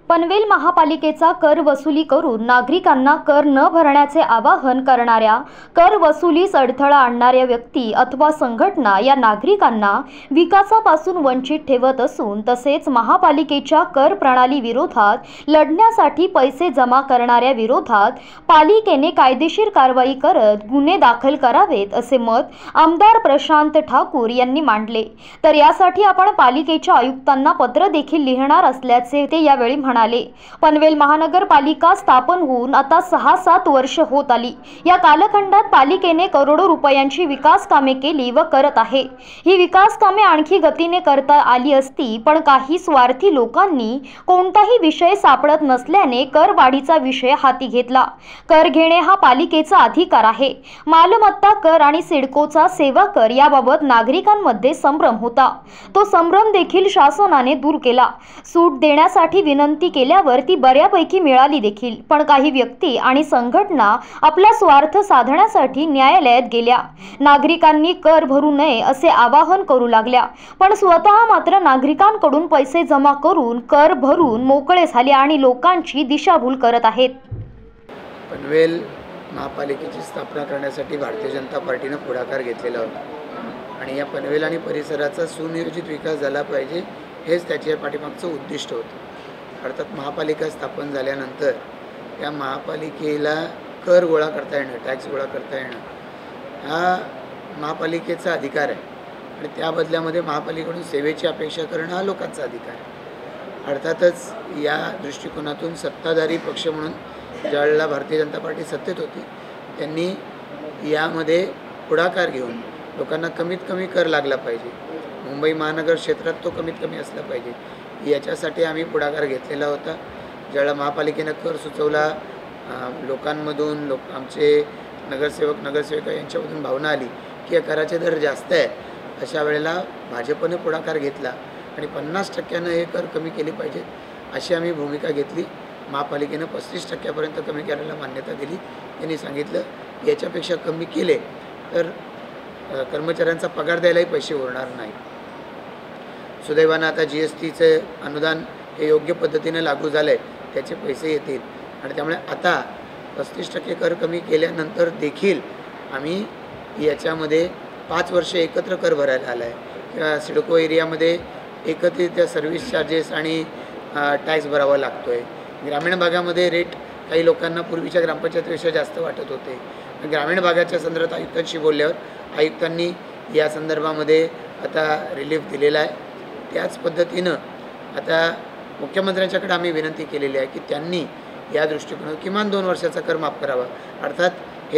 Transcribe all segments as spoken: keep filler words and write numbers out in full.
पनवेल महापालिकेचा कर वसुली करून नागरिकांना कर न भरण्याचे आवाहन करणाऱ्या, कर वसुलीस अडथळा आणणाऱ्या व्यक्ती अथवा संघटना या नागरिकांना विकासापासून वंचित ठेवत असून तसेच महापालिकेच्या कर प्रणाली विरोधात लढण्यासाठी पैसे जमा करणाऱ्या विरोधात पालिकेने कायदेशीर कारवाई करत गुन्हे दाखल करावेत असे मत आमदार प्रशांत ठाकूर यांनी मांडले। तर यासाठी आपण पालिकेच्या आयुक्तांना पत्र देखील लिहिणार असल्याचे ते यावेळी म्हणाले। पनवेल महानगरपालिका स्थापन होऊन आता सहा सात वर्ष होत आली। या कालखंडात पालिकेने करोडो रुपयांची विकास कामे केली व करत आहे। ही विकास कामे आणखी गतीने करता आली असती, पण काही स्वार्थी लोकांनी कोणताही विषय सापडत नसल्याने कर वाढीचा विषय हाती घेतला। कर घेणे हा पालिकेचा अधिकार आहे। मालमत्ता कर आणि सिडकोचा सेवा कर याबाबत नागरिकांमध्ये संभ्रम होता, तो संभ्रम देखील शासनाने दूर केला। सूट देण्यासाठी विनंती केल्यावर ती बऱ्यापैकी मिळाली देखील, पण काही व्यक्ती आणि संघटना आपला स्वार्थ साधण्यासाठी न्यायालयात गेल्या। नागरिकांनी कर भरू नये असे आवाहन करू लागल्या, पण स्वतः मात्र नागरिकांकडून पैसे जमा करून कर भरून मोकळे झाले आणि लोकांची दिशाभूल करत आहेत। पनवेल महापालिकेची स्थापना करण्यासाठी भारतीय जनता पार्टीने पुढाकार घेतलेला होता आणि या पनवेल आणि परिसराचा सुनियोजित विकास झाला पाहिजे हेच त्याच्या पाठीमागचं उद्दिष्ट होतं। अर्थात महापालिका स्थापन झाल्यानंतर त्या महापालिकेला कर गोळा करता येणं, टॅक्स गोळा करता येणं हा महापालिकेचा अधिकार आहे आणि त्या बदल्यामध्ये महापालिकेकडून सेवेची अपेक्षा करणं हा लोकांचा अधिकार आहे। अर्थातच या दृष्टिकोनातून सत्ताधारी पक्ष म्हणून ज्यावेळेला भारतीय जनता पार्टी सत्तेत होती त्यांनी यामध्ये पुढाकार घेऊन लोकांना कमीत कमी कर लागला पाहिजे, मुंबई महानगर क्षेत्रात तो कमीत कमी असला पाहिजे याच्यासाठी आम्ही पुढाकार घेतलेला होता। ज्यावेळेला महापालिकेनं कर सुचवला, लोकांमधून लोक आमचे नगरसेवक नगरसेविका यांच्यामधून भावना आली की या कराचे दर जास्त आहे, अशा वेळेला भाजपने पुढाकार घेतला आणि पन्नास टक्क्यानं हे कर कमी केले पाहिजेत अशी आम्ही भूमिका घेतली। महापालिकेनं पस्तीस टक्क्यापर्यंत कमी करायला मान्यता दिली। त्यांनी सांगितलं याच्यापेक्षा कमी केले तर कर्मचाऱ्यांचा पगार द्यायलाही पैसे उरणार नाही। सुदैवानं आता जी एस टीचं अनुदान हे योग्य पद्धतीने लागू झालं आहे, त्याचे पैसे येतील आणि त्यामुळे आता पस्तीस टक्के कर कमी केल्यानंतर देखील आम्ही याच्यामध्ये पाच वर्ष एकत्र कर भरायला आला आहे किंवा सिडको एरियामध्ये एकत्रित त्या सर्व्हिस चार्जेस आणि टॅक्स भरावा लागतो आहे। ग्रामीण भागामध्ये रेट काही लोकांना पूर्वीच्या ग्रामपंचायतीपेक्षा जास्त वाटत होते। ग्रामीण भागाच्या संदर्भात आयुक्तांशी बोलल्यावर आयुक्तांनी या संदर्भामध्ये आता रिलीफ दिलेला आहे। त्याच पद्धतीनं आता मुख्यमंत्र्यांच्याकडे आम्ही विनंती केलेली आहे की त्यांनी या दृष्टिकोनातून किमान दोन वर्षाचा कर माफ करावा। अर्थात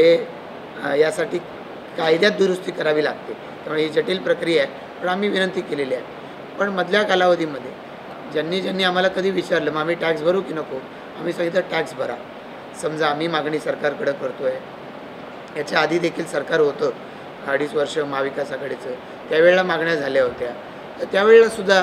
हे यासाठी कायद्यात दुरुस्ती करावी लागते, त्यामुळे ही जटिल प्रक्रिया आहे, पण आम्ही विनंती केलेली आहे। पण मधल्या कालावधीमध्ये ज्यांनी ज्यांनी आम्हाला कधी विचारलं मग आम्ही टॅक्स भरू की नको, आम्ही सांगितलं टॅक्स भरा। समजा आम्ही मागणी सरकारकडे करतो आहे, याच्या आधी देखील सरकार होतं अडीच वर्ष महाविकास आघाडीचं, त्यावेळेला मागण्या झाल्या होत्या, तर त्यावेळेलासुद्धा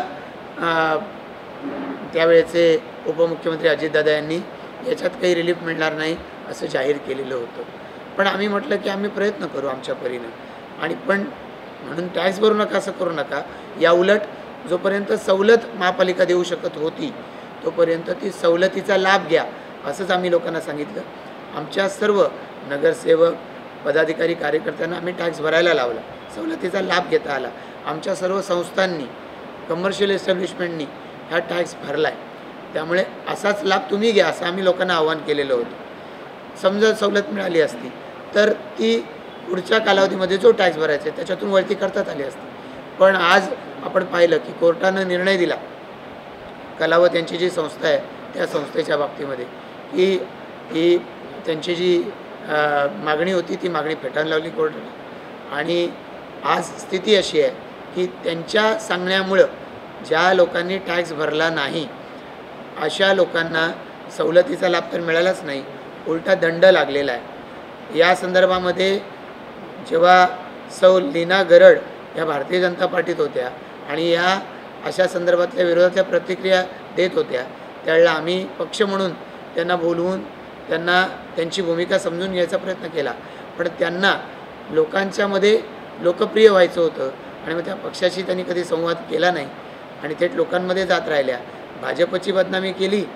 त्यावेळेचे उपमुख्यमंत्री अजितदादा यांनी याच्यात काही रिलीफ मिळणार नाही असं जाहीर केलेलं होतं। पण आम्ही म्हटलं की आम्ही प्रयत्न करू आमच्या परीनं आणि पण म्हणून टॅक्स भरू नका असं करू नका, या उलट जोपर्यंत सवलत महापालिका देऊ शकत होती तोपर्यंत ती सवलतीचा लाभ घ्या असंच आम्ही लोकांना सांगितलं। आमच्या सर्व नगरसेवक पदाधिकारी कार्यकर्त्यांना आम्ही टॅक्स भरायला लावला, सवलतीचा लाभ घेता आला। आमच्या सर्व संस्थांनी कमर्शियल एस्टॅब्लिशमेंटनी हा टॅक्स भरला आहे, त्यामुळे असाच लाभ तुम्ही घ्या असं आम्ही लोकांना आवाहन केलेलं होतं। समजा सवलत मिळाली असती तर ती पुढच्या कालावधीमध्ये जो टॅक्स भरायचा आहे त्याच्यातून वळती करतात आली असती, पण आज आपण पाहिलं की कोर्टानं निर्णय दिला कलावत यांची जी संस्था आहे त्या संस्थेच्या बाबतीमध्ये की ही त्यांची जी मागणी होती ती मागणी फेटाळून लावली कोर्टाने आणि आज स्थिती अशी आहे की त्यांच्या सांगण्यामुळं ज्या लोकांनी टॅक्स भरला नाही अशा लोकांना सवलतीचा लाभ तर मिळालाच नाही, उलटा दंड लागलेला आहे। या संदर्भामध्ये जेव्हा सौ लीना गरड या भारतीय जनता पार्टीत होत्या आणि या अशा संदर्भातल्या विरोधातल्या प्रतिक्रिया देत होत्या, त्यावेळेला आम्ही पक्ष म्हणून त्यांना बोलवून त्यांना त्यांची भूमिका समजून घ्यायचा प्रयत्न केला, पण त्यांना लोकांच्यामध्ये लोकप्रिय व्हायचं होतं आणि मग त्या पक्षाशी त्यांनी कधी संवाद केला नाही आणि थेट लोकांमध्ये जात राहिल्या। भाजपची बदनामी केली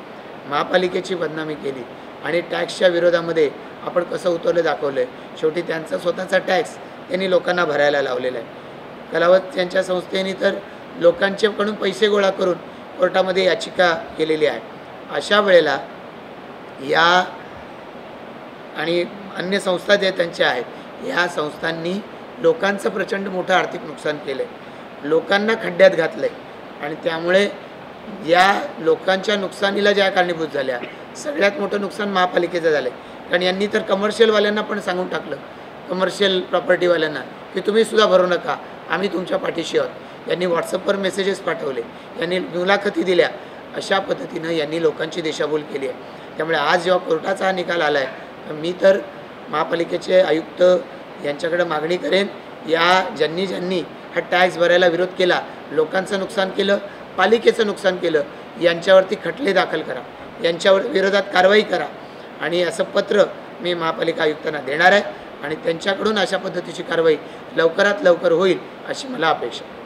महापालिकेची बदनामी केली आणि टॅक्सच्या विरोधामध्ये आपण कसं उतरलं दाखवलं आहे। शेवटी त्यांचा स्वतःचा टॅक्स त्यांनी लोकांना भरायला लावलेला आहे। कलावत यांच्या संस्थेने तर लोकांच्याकडून पैसे गोळा करून कोर्टामध्ये याचिका केलेली आहे। अशा वेळेला या आणि अन्य संस्था ज्या त्यांच्या आहेत या संस्थांनी लोकांचं प्रचंड मोठं आर्थिक नुकसान केलं आहे, लोकांना खड्ड्यात घातलं आहे आणि त्यामुळे या लोकांच्या नुकसानीला ज्या कारणीभूत झाल्या सगळ्यात मोठं नुकसान महापालिकेचं झालं आहे। कारण यांनी तर कमर्शियलवाल्यांना पण सांगून टाकलं, कमर्शियल प्रॉपर्टीवाल्यांना, की तुम्ही सुद्धा भरू नका, आम्ही तुमच्या पाठीशी आहोत। यांनी व्हॉट्सअपवर मेसेजेस पाठवले, यांनी मुलाखती दिल्या, अशा पद्धतीनं यांनी लोकांची दिशाभूल केली आहे। त्यामुळे आज जेव्हा कोर्टाचा हा निकाल आला आहे मी तर महापालिकेचे आयुक्त यांच्याकडे मागणी करेन, या ज्यांनी ज्यांनी हा टॅक्स भरायला विरोध केला, लोकांचं नुकसान केलं, पालिकेचं नुकसान केलं, यांच्यावरती खटले दाखल करा, यांच्यावर विरोधात कारवाई करा आणि असं पत्र मी महापालिका आयुक्तांना देणार आहे आणि त्यांच्याकडून अशा पद्धतीची कारवाई लवकरात लवकर होईल अशी मला अपेक्षा आहे।